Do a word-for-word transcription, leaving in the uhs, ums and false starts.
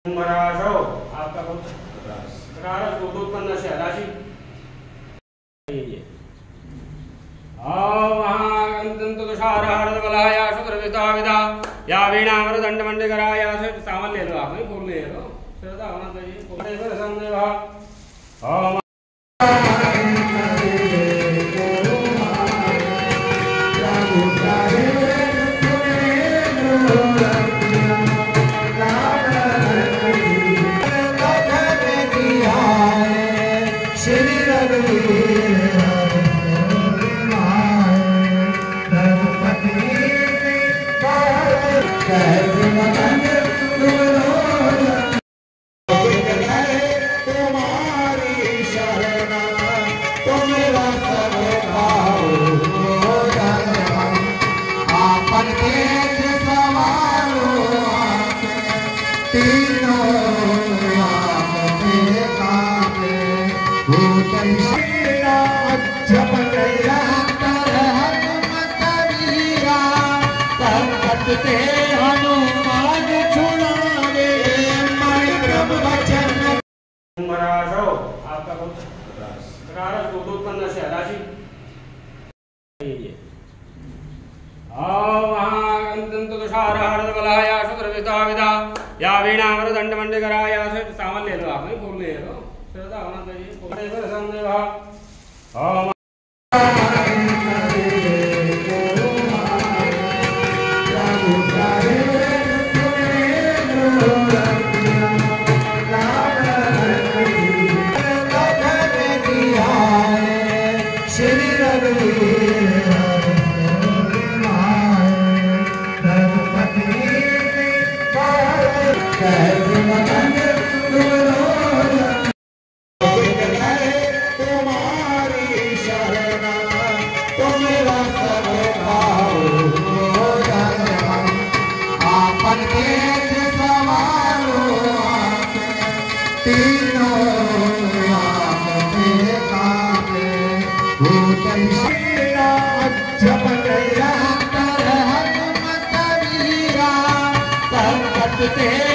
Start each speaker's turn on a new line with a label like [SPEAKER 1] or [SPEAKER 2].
[SPEAKER 1] मराठो आपका रारस उत्पन्न से राशि या वीणा दंड मंडिकराया सामान ले लो आप नहीं फूल ले लो श्रद्धा होना चाहिए। ओम मराठो आपका रारस उत्पन्न से राशि या वीणा दंड मंडिकराया सामान ले लो आप नहीं फूल ले लो श्रद्धा होना चाहिए। ओम
[SPEAKER 2] संकट